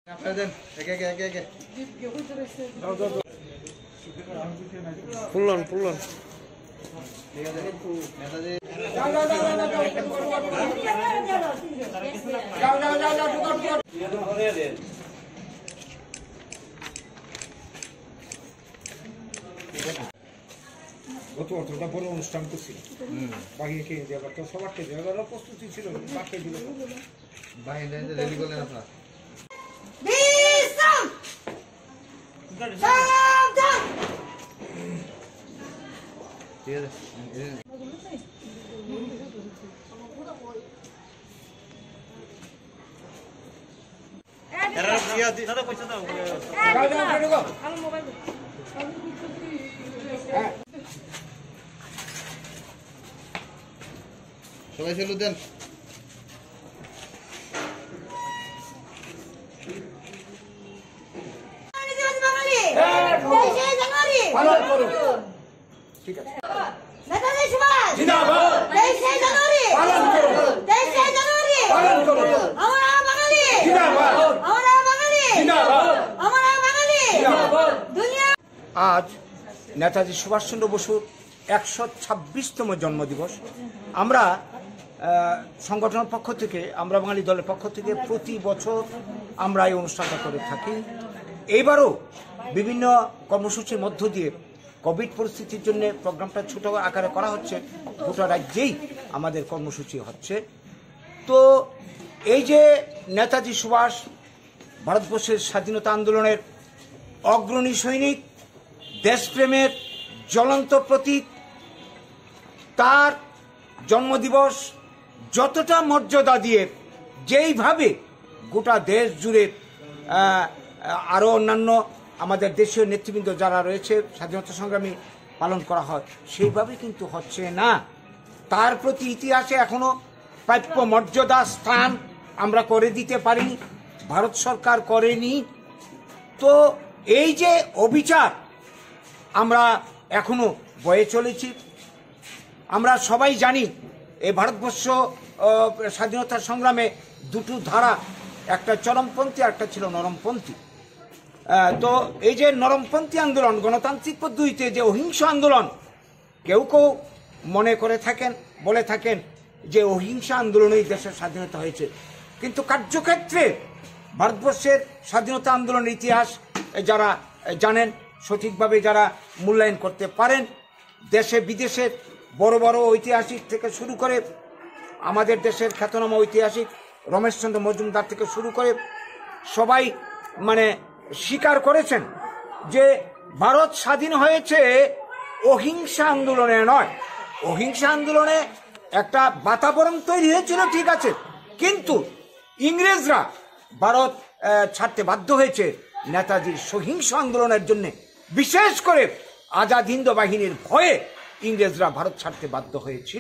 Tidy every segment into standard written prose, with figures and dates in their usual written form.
পুলন গত অতটা বড় অনুষ্ঠান করছিল বাহিরে খেয়ে যাবার তো সবার খেয়ে যাওয়ার প্রস্তুতি ছিল বাকিয়ে দিল বাইরে রেডি করলেন আপনার ঠিক আছে সবাই সেলু দেন ঠিক আছে নেতাজি সুভাষ জিন্দাবাদ 23 জানুয়ারি পালন করুন 23 জানুয়ারি পালন করুন আমরা বাঙালি জিন্দাবাদ আমরা বাঙালি জিন্দাবাদ আমরা বাঙালি জিন্দাবাদ দুনিয়া আজ নেতাজি সুভাষচন্দ্র বসুর 126তম জন্মদিবস। আমরা সংগঠনের পক্ষ থেকে আমরা বাঙালি দলের পক্ষ থেকে প্রতি বছর আমরা এই অনুষ্ঠানটা করে থাকি। এইবারও বিভিন্ন কর্মসূচির মধ্য দিয়ে কোভিড পরিস্থিতির জন্য প্রোগ্রামটা ছোট আকারে করা হচ্ছে, গোটা রাজ্যেই আমাদের কর্মসূচি হচ্ছে। তো এই যে নেতাজি সুভাষ ভারতবর্ষের স্বাধীনতা আন্দোলনের অগ্রণী সৈনিক, দেশপ্রেমের জ্বলন্ত প্রতীক, তার জন্মদিবস যতটা মর্যাদা দিয়ে যেইভাবে গোটা দেশ জুড়ে আরও অন্যান্য আমাদের দেশীয় নেতৃবৃন্দ যারা রয়েছে স্বাধীনতা সংগ্রামী পালন করা হয় সেইভাবে কিন্তু হচ্ছে না। তার প্রতি ইতিহাসে এখনো প্রাপ্য মর্যাদা স্থান আমরা করে দিতে পারিনি, ভারত সরকার করেনি। তো এই যে অবিচার আমরা এখনো বয়ে চলেছি। আমরা সবাই জানি এই ভারতবর্ষ স্বাধীনতা সংগ্রামে দুটো ধারা, একটা চরমপন্থী একটা ছিল নরমপন্থী। তো এই যে নরমপন্থী আন্দোলন গণতান্ত্রিক পদ্ধতিতে যে অহিংস আন্দোলন, কেউ কেউ মনে করে থাকেন বলে থাকেন যে অহিংসা আন্দোলনেই দেশের স্বাধীনতা হয়েছে, কিন্তু কার্যক্ষেত্রে ভারতবর্ষের স্বাধীনতা আন্দোলনের ইতিহাস যারা জানেন, সঠিকভাবে যারা মূল্যায়ন করতে পারেন, দেশে বিদেশের বড় বড় ঐতিহাসিক থেকে শুরু করে আমাদের দেশের খ্যাতনামা ঐতিহাসিক রমেশচন্দ্র মজুমদার থেকে শুরু করে সবাই স্বীকার করেছেন যে ভারত স্বাধীন হয়েছে অহিংসা আন্দোলনে নয়। অহিংসা আন্দোলনে একটা বাতাবরণ তৈরি হয়েছিল, ঠিক আছে, কিন্তু ইংরেজরা ভারত ছাড়তে বাধ্য হয়েছে নেতাজির সহিংস আন্দোলনের জন্য। বিশেষ করে আজাদ হিন্দ বাহিনীর ভয়ে ইংরেজরা ভারত ছাড়তে বাধ্য হয়েছিল।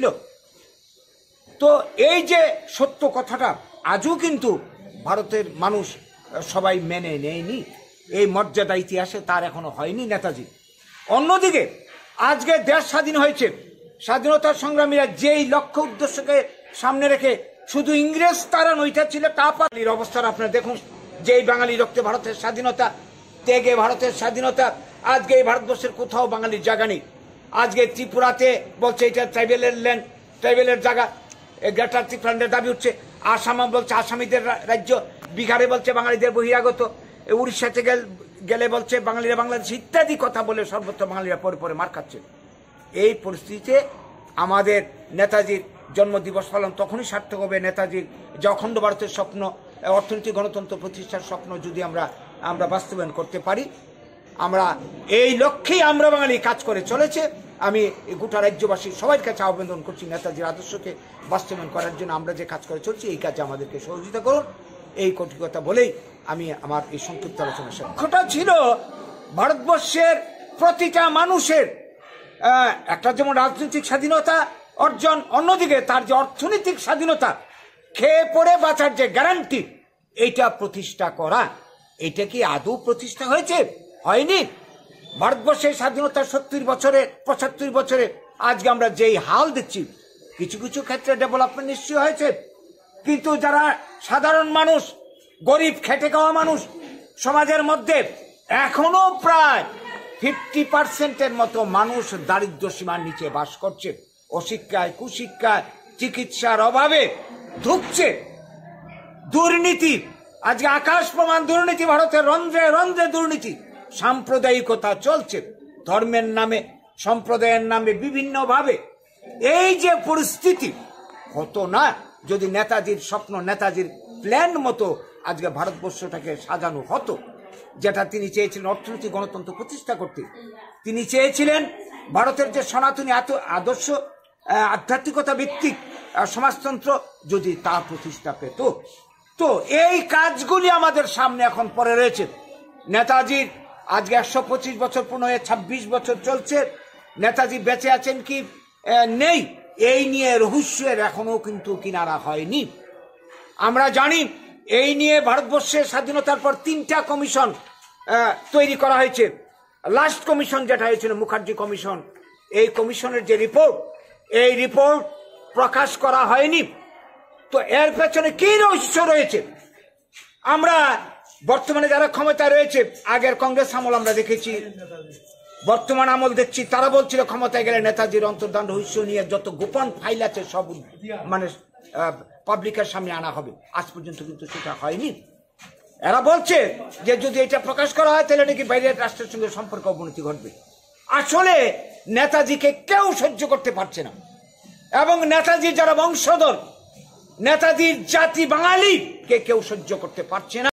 তো এই যে সত্য কথাটা আজও কিন্তু ভারতের মানুষ সবাই মেনে নেয়নি, এই মর্যাদা ইতিহাসে তার এখনো হয়নি নেতাজি। অন্যদিকে আজকে দেশ স্বাধীন হয়েছে, স্বাধীনতা সংগ্রামীরা যেই লক্ষ্য উদ্দেশ্যকে সামনে রেখে শুধু ইংরেজ তারা নইটা ছিল তা পালির অবস্থার আপনারা দেখুন, যেই বাঙালি রক্তে ভারতের স্বাধীনতা, ত্যাগে ভারতের স্বাধীনতা, আজকে এই ভারতবর্ষের কোথাও বাঙালির জায়গা নেই। আজকে ত্রিপুরাতে বলছে এটা ট্রাইবেলের ল্যান্ড, ট্রাইবেলের জায়গা, গ্রেটার ত্রিপুরার দাবি উঠছে। আসাম বলছে আসামিদের রাজ্য, বিহারে বলছে বাঙালিদের বহিরাগত, উড়িষ্যাতে গেলে বলছে বাঙালিরা বাংলাদেশ, ইত্যাদি কথা বলে সর্বত্র বাঙালিরা পরে পরে মার খাচ্ছে। এই পরিস্থিতিতে আমাদের নেতাজির জন্মদিবস পালন তখনই সার্থক হবে নেতাজির যে অখণ্ড ভারতের স্বপ্ন, অর্থনৈতিক গণতন্ত্র প্রতিষ্ঠার স্বপ্ন যদি আমরা বাস্তবায়ন করতে পারি। আমরা এই লক্ষ্যেই আমরা বাঙালি কাজ করে চলেছে। আমি গোটা রাজ্যবাসী সবার কাছে আবেদন করছি নেতাজির আদর্শকে বাস্তবায়ন করার জন্য আমরা যে কাজ করে চলছি এই কাজে আমাদেরকে সহযোগিতা করুন। এই কথা বলেই আমি আমার এই সংক্ষিপ্ত আলোচনা শেষ। লক্ষ্যটা ছিল ভারতবর্ষের প্রতিটা মানুষের একটা যেমন রাজনৈতিক স্বাধীনতা অর্জন, অন্যদিকে তার যে অর্থনৈতিক স্বাধীনতা, খেয়ে পড়ে বাঁচার যে গ্যারান্টি, এইটা প্রতিষ্ঠা করা। এটা কি আদৌ প্রতিষ্ঠা হয়েছে? হয়নি। ভারতবর্ষের স্বাধীনতার 70 বছরে 75 বছরে আজকে আমরা যেই হাল দেখছি, কিছু কিছু ক্ষেত্রে ডেভেলপমেন্ট নিশ্চয় হয়েছে, কিন্তু যারা সাধারণ মানুষ, গরিব খেটে খাওয়া মানুষ, সমাজের মধ্যে এখনো প্রায় 50% মতো মানুষ দারিদ্র সীমার নিচে বাস করছে, অশিক্ষায়, কুশিক্ষায়, চিকিৎসার অভাবে ধুঁকছে। দুর্নীতি, আজকে আকাশ প্রমাণ দুর্নীতি, ভারতের রন্ধ্রে রন্ধ্রে দুর্নীতি, সাম্প্রদায়িকতা চলছে, ধর্মের নামে, সম্প্রদায়ের নামে বিভিন্নভাবে। এই যে পরিস্থিতি হতো না যদি নেতাজির স্বপ্ন, নেতাজির প্ল্যান মতো আজকে ভারতবর্ষটাকে সাজানো হতো, যেটা তিনি চেয়েছিলেন অর্থনৈতিক গণতন্ত্র প্রতিষ্ঠা করতে। তিনি চেয়েছিলেন ভারতের যে সনাতনী আদর্শ, আধ্যাত্মিকতা ভিত্তিক সমাজতন্ত্র যদি তা প্রতিষ্ঠা পেত। তো এই কাজগুলি আমাদের সামনে এখন পড়ে রয়েছে। নেতাজির আজকে 125 বছর পূর্ণ হয়ে 26 বছর চলছে। নেতাজি বেঁচে আছেন কি নেই, এই নিয়ে রহস্যের এখনো কিন্তু কিনারা হয়নি। আমরা জানি এই নিয়ে ভারতবর্ষের স্বাধীনতার পর 3টা কমিশন তৈরি করা হয়েছে। লাস্ট কমিশন যেটা হয়েছিল মুখার্জি কমিশন, এই কমিশনের যে রিপোর্ট, এই রিপোর্ট প্রকাশ করা হয়নি। তো এর পেছনে কি রহস্য রয়েছে? আমরা বর্তমানে যারা ক্ষমতায় রয়েছে, আগের কংগ্রেস আমল আমরা দেখেছি, বর্তমান আমল দেখছি, তারা বলছিল ক্ষমতায় গেলে নেতাজির অন্তর্ধান রহস্য নিয়ে যত গোপন ফাইল আছে সব মানে পাবলিকের সামনে আনা হবে। আজ পর্যন্ত কিন্তু সেটা হয়নি। এরা বলছে যে যদি এটা প্রকাশ করা হয় তাহলে নাকি বাইরের রাষ্ট্রের সঙ্গে সম্পর্ক অবনতি ঘটবে। আসলে নেতাজিকে কেউ সহ্য করতে পারছে না, এবং নেতাজির যারা বংশধর, নেতাজির জাতি বাঙালিকে কেউ সহ্য করতে পারছে না।